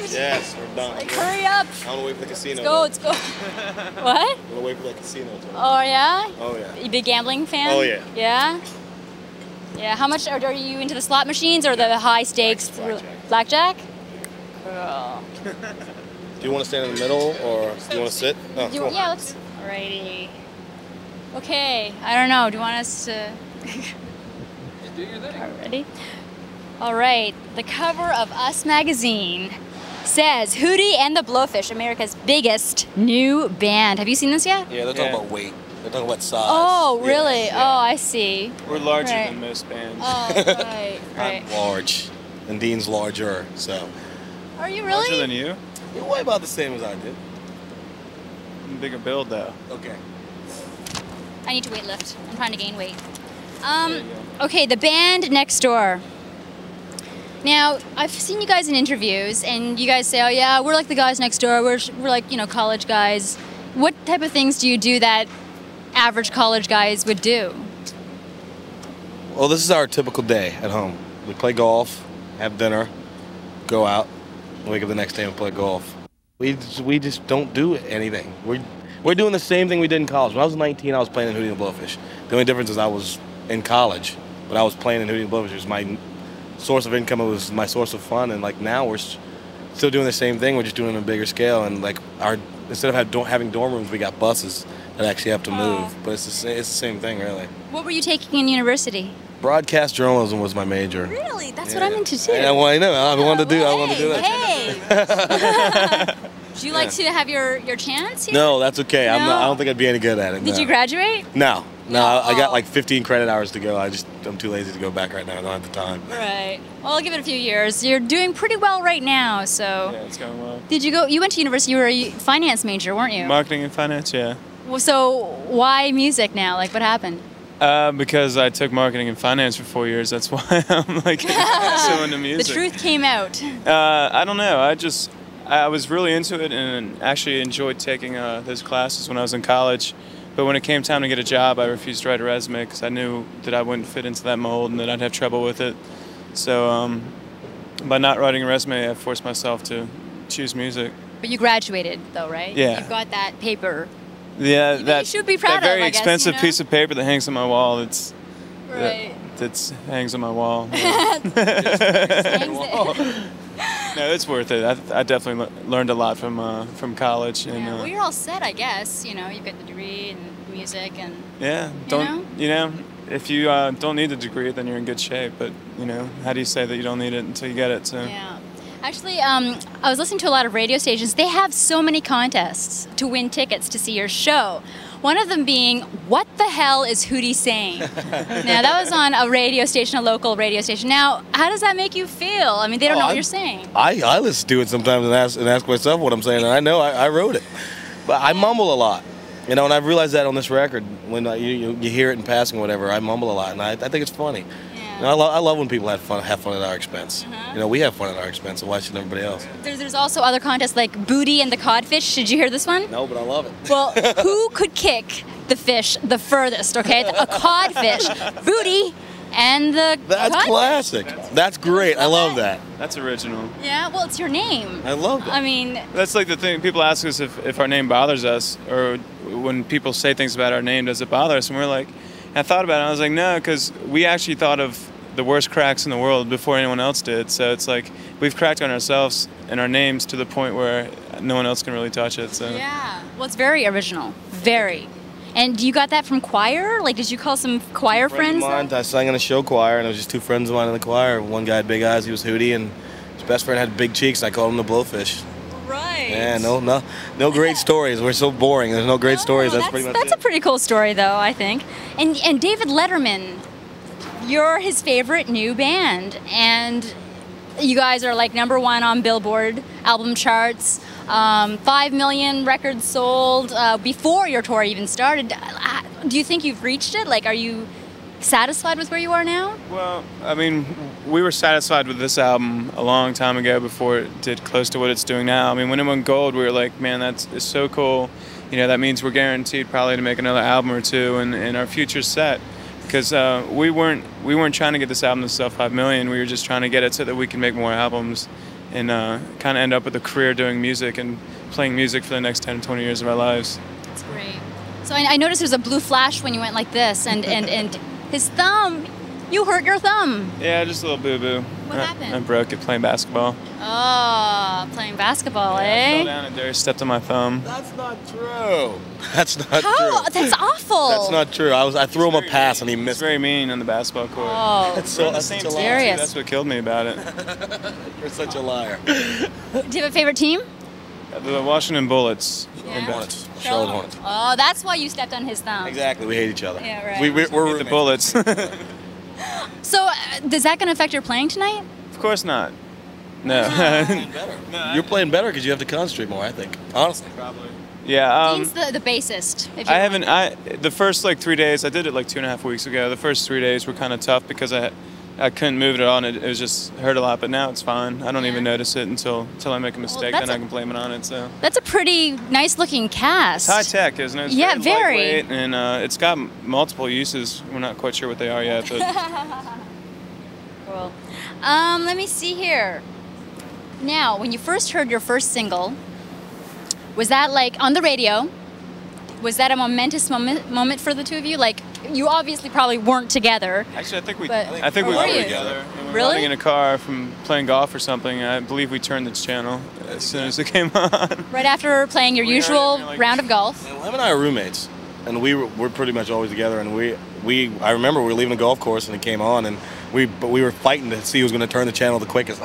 Yes, we're done. Like, hurry up. I want to wait for the casino. Let's go. What? I'm gonna wait for the casino. Oh yeah. Oh yeah. You big gambling fan? Oh yeah. Yeah. Yeah. How much are you into the slot machines or the high stakes? Blackjack. Cool. Do you want to stand in the middle or do you want to sit? Oh, cool. Yeah. Let's. Alrighty. Okay. I don't know. Do you want us to? Just do your thing. Ready? All right. The cover of Us magazine says Hootie and the Blowfish, America's biggest new band. Have you seen this yet? Yeah, they're talking about weight. They're talking about size. Oh, really? Yeah. Oh, I see. We're larger Right. than most bands. Oh, right, right. I'm large, and Dean's larger, so. Are you Larger really? than you? You weigh about the same as I did. Bigger build though. Okay. I need to weight lift. I'm trying to gain weight. There you go. Okay, the band next door. Now, I've seen you guys in interviews, and you guys say, "Oh yeah, we're like the guys next door. We're like, you know, college guys." What type of things do you do that average college guys would do? Well, this is our typical day at home. We play golf, have dinner, go out, wake up the next day and play golf. We just don't do anything. We're doing the same thing we did in college. When I was 19, I was playing in Hootie and the Blowfish. The only difference is I was in college, but I was playing in Hootie and the Blowfish. It was my source of income. It was my source of fun. And like now, we're still doing the same thing. We're just doing it on a bigger scale. And like instead of having dorm rooms, we got buses that actually have to move. But it's the same thing, really. What were you taking in university? Broadcast journalism was my major. Really? That's what I'm into too. I know. I wanted to do that. Hey. Do you like to have your chance here? No, that's okay. No? I don't think I'd be any good at it. Did no. you graduate? No. No. I got Oh. like 15 credit hours to go. I'm too lazy to go back right now. I don't have the time. Right. Well, I'll give it a few years. You're doing pretty well right now, so. Yeah, it's going well. Did you go? You went to university. You were a finance major, weren't you? Marketing and finance, yeah. Well, so why music now? Like, what happened? Because I took marketing and finance for 4 years. That's why I'm like so into music. The truth came out. I don't know. I was really into it and actually enjoyed taking those classes when I was in college. But when it came time to get a job, I refused to write a resume because I knew that I wouldn't fit into that mold and that I'd have trouble with it. So by not writing a resume, I forced myself to choose music. But you graduated, though, right? Yeah. You got that paper. Yeah, You should be proud that very of, I guess, expensive you know? piece of paper that hangs on my wall. Right. That hangs on my wall. No, it's worth it. I definitely learned a lot from college. And, Yeah. Well, you're all set, I guess. You know, you got the degree and music and. yeah, if you don't need the degree, then you're in good shape. But how do you say that you don't need it until you get it? So. Yeah. Actually, I was listening to a lot of radio stations. They have so many contests to win tickets to see your show. One of them being, what the hell is Hootie saying? Now, that was on a radio station, a local radio station. Now, how does that make you feel? I mean, they don't know what you're saying. I listen to it sometimes and ask myself what I'm saying, and I know I wrote it. But I mumble a lot. And I've realized that on this record, when you hear it in passing or whatever, I mumble a lot, and I think it's funny. Yeah. I love when people have fun at our expense. We have fun at our expense, so why should everybody else? There's also other contests like Booty and the Codfish. Did you hear this one? No, but I love it. Well, who could kick the fish the furthest, okay? A codfish, Booty, and the That's codfish. classic. That's great. I love that. That's original. Yeah, well, it's your name. I love that. I mean, That's like the thing. People ask us if our name bothers us, or when people say things about our name, does it bother us? And we're like, I thought about it. And I was like, no, because we actually thought of the worst cracks in the world before anyone else did. So it's like we've cracked on ourselves and our names to the point where no one else can really touch it. So yeah. Well, it's very original. Very. And you got that from choir? Like, did you call some choir friends? I sang in a show choir, and it was just two friends of mine in the choir. One guy had big eyes, he was Hootie, and his best friend had big cheeks, and I called him the Blowfish. Right. Yeah, no great stories. We're so boring. There's no great stories. That's pretty much That's it. a pretty cool story, though, I think. And David Letterman, you're his favorite new band, and you guys are like #1 on Billboard album charts. 5 million records sold before your tour even started. Do you think you've reached it? Like, are you satisfied with where you are now? Well, I mean, we were satisfied with this album a long time ago before it did close to what it's doing now. I mean, when it went gold, we were like, man, that's so cool. That means we're guaranteed probably to make another album or two, and our future's set. Because we weren't trying to get this album to sell 5 million. We were just trying to get it so that we can make more albums and kind of end up with a career doing music and playing music for the next 10 or 20 years of our lives. That's great. So I noticed there's a blue flash when you went like this, and his thumb, you hurt your thumb. Yeah, just a little boo-boo. What happened? I broke it playing basketball. Oh, playing basketball, I eh? fell down and Darius stepped on my thumb. That's not true. That's not How? true. That's awful. That's not true. I threw him a Very pass mean. and he It's missed. very mean on the basketball court. Oh, That's We're so on the that's same such a team, liar. Darius. too. That's what killed me about it. You're such a liar. do you have a favorite team? The Washington Bullets. Yeah. Hornets. Charlotte Hornets. Oh, that's why you stepped on his thumb. Exactly. We hate each other. Yeah, right. We're Hate the roommates. Bullets. So, is that going to affect your playing tonight? Of course not. No. You're playing better because you have to concentrate more, I think. Honestly. Probably. Yeah. Dean's the bassist. If you I haven't. The first like 3 days, I did it like 2.5 weeks ago. The first 3 days were kind of tough because I couldn't move it at all, and it was just hurt a lot. But now it's fine. I don't even notice it until I make a mistake. that's Then I can blame it on it. So That's a pretty nice looking cast. it's high tech, isn't it? It's Yeah, very. lightweight, and it's got multiple uses. We're not quite sure what they are yet, but Cool. Let me see here. Now, when you first heard your first single, was that like on the radio? Was that a momentous moment for the two of you? Like, you obviously probably weren't together. actually, I think we But- I think we Were were you? together. We were Really? riding in a car from playing golf or something. I believe we turned this channel as soon as it came on. Right after playing your We heard it, usual and we're like- round of golf. And Lem and I are roommates, and we're pretty much always together. And I remember we were leaving the golf course, and it came on, and we were fighting to see who was going to turn the channel the quickest.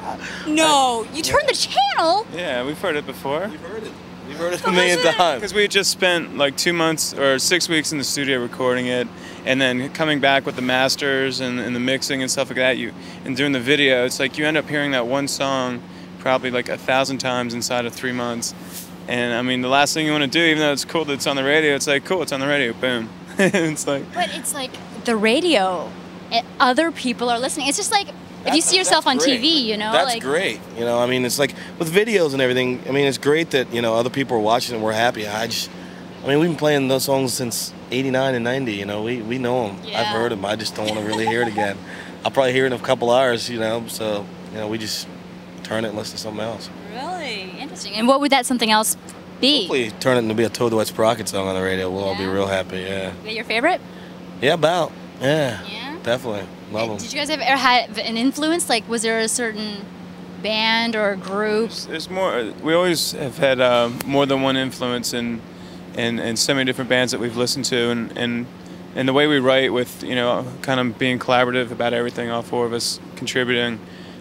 No, you turned the channel. Yeah, we've heard it before. You've heard it. You've heard it a million times. Because we had just spent like 2 months or 6 weeks in the studio recording it, and then coming back with the masters and the mixing and stuff like that. And doing the video, it's like you end up hearing that one song probably like 1,000 times inside of 3 months. And I mean, the last thing you want to do, even though it's cool that it's on the radio, it's like cool, it's on the radio, boom. It's like But it's like the radio. Other people are listening. It's just like if you see yourself on That's great. TV, you know, That's like great. You know, I mean, it's like with videos and everything. I mean, it's great that other people are watching and we're happy. I mean, we've been playing those songs since '89 and '90. You know, we know them. Yeah. I've heard them. I just don't want to really hear it again. I'll probably hear it in a couple hours. You know, so we just turn it and listen to something else. really interesting. And what would that something else be? Hopefully, turn it into be a Toad the Wet Sprocket song on the radio. We'll all be Yeah. real happy. Yeah. Is that your favorite? Yeah, about. Yeah. Yeah. Definitely. Love them. Did you guys ever have an influence? Like, was there a certain band or group? there's more. We always have had more than one influence in so many different bands that we've listened to, and the way we write with kind of being collaborative about everything, all four of us contributing.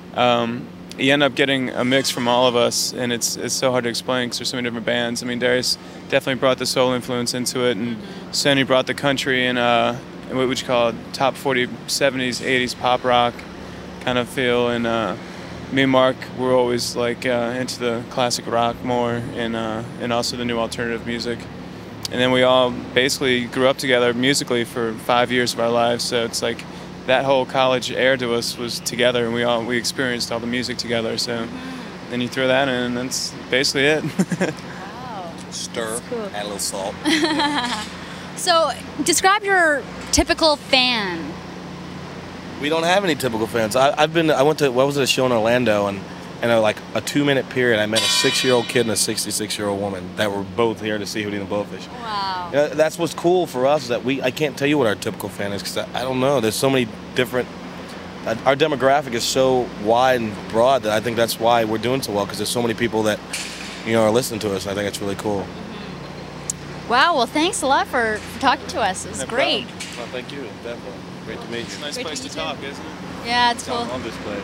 You end up getting a mix from all of us, and it's so hard to explain because there's so many different bands. I mean, Darius definitely brought the soul influence into it, and Sonny brought the country and what would you call it, top 40 70s 80s pop rock kind of feel, and me and Mark were always like into the classic rock more, and also the new alternative music. And then we all basically grew up together musically for 5 years of our lives, so it's like that whole college era to us was together, and we experienced all the music together. So then you throw that in, and that's basically it. Wow. Stir. cool. Add a little salt. So, describe your typical fan. We don't have any typical fans. I went to a show in Orlando, and in like a 2-minute period, I met a 6-year-old kid and a 66-year-old woman that were both here to see Hootie and the Blowfish. Wow. That's what's cool for us, is that I can't tell you what our typical fan is, because I don't know. There's so many different. Our demographic is so wide and broad that I think that's why we're doing so well, because there's so many people that are listening to us, and I think it's really cool. Wow. Well, thanks a lot for talking to us. It was No great. problem. Well, thank you. Definitely. Great to meet you. Nice Great place to to meet you. talk, isn't it? Yeah, it's I cool. love this place.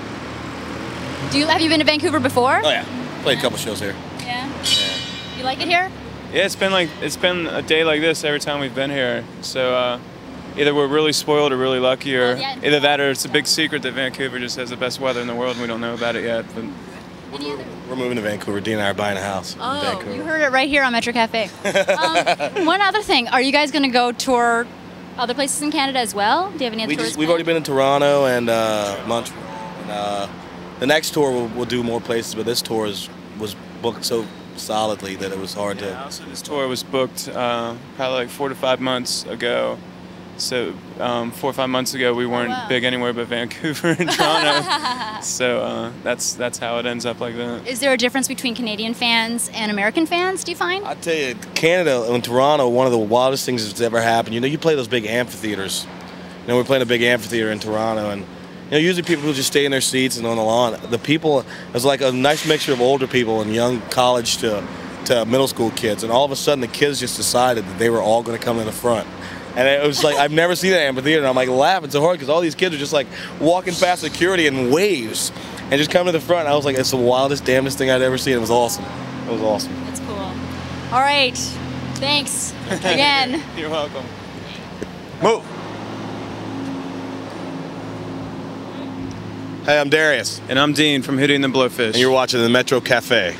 Have you been to Vancouver before? Oh yeah, played a couple shows here. Yeah. Yeah. You like it here? Yeah, it's been a day like this every time we've been here. So either we're really spoiled or really lucky, or Well, yeah. either that or it's a big secret that Vancouver just has the best weather in the world and we don't know about it yet. But Any other? We're moving to Vancouver. Dee and I are buying a house in Oh, Vancouver. you heard it right here on Metro Cafe. One other thing, are you guys going to go tour other places in Canada as well? Do you have any other tours? We've already been in Toronto and Montreal. And, the next tour we'll do more places, but this tour was booked so solidly that it was hard yeah, also this tour was booked probably like 4 to 5 months ago, So 4 or 5 months ago, we weren't wow. big anywhere but Vancouver and Toronto. So that's how it ends up like that. Is there a difference between Canadian fans and American fans, do you find? I tell you, Canada and Toronto, one of the wildest things that's ever happened. You know, you play those big amphitheaters. You know, we're playing a big amphitheater in Toronto, and you know, usually people just stay in their seats and on the lawn. The people, it was like a nice mixture of older people and young college to middle school kids, and all of a sudden the kids just decided that they were all going to come in the front. And it was like, I've never seen an amphitheater, and I'm like laughing so hard because all these kids are just like walking past security in waves and just coming to the front. And I was like, it's the wildest, damnedest thing I'd ever seen. It was awesome. It was awesome. That's cool. All right. Thanks again. You're welcome. Move. Hey, I'm Darius. And I'm Dean from Hootie and the Blowfish. And you're watching the Metro Cafe.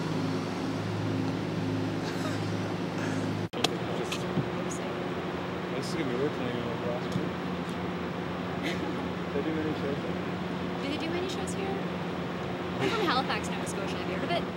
Do they do many shows here? I'm from Halifax, Nova Scotia. Have you heard of it?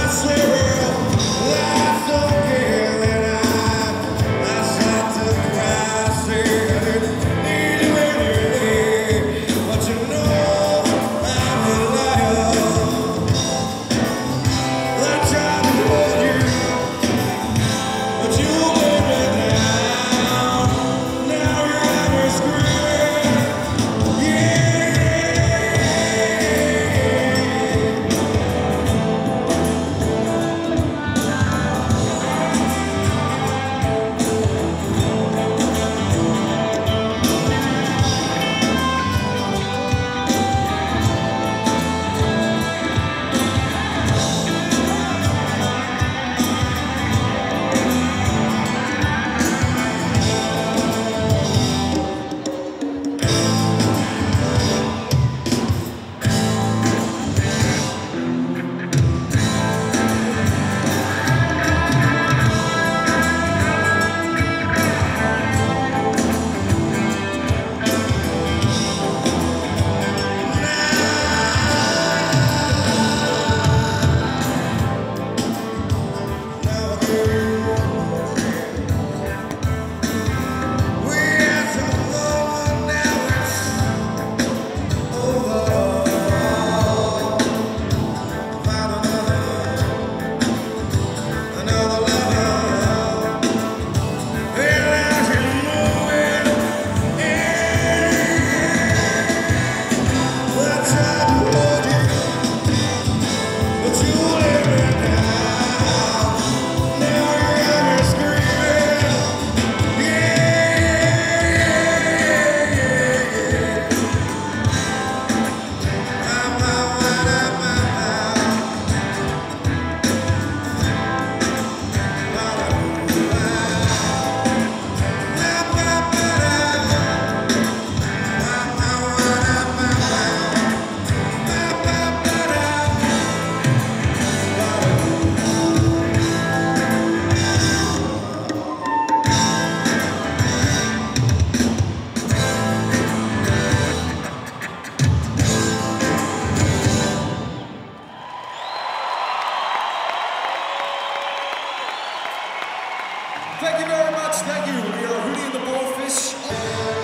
Thank you very much. Thank you. We are Hootie and the Blowfish.